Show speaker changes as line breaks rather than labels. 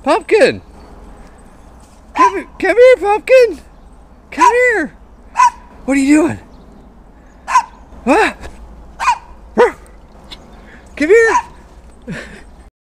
Pumpkin! Come here, Pumpkin! Come here! What are you doing? What?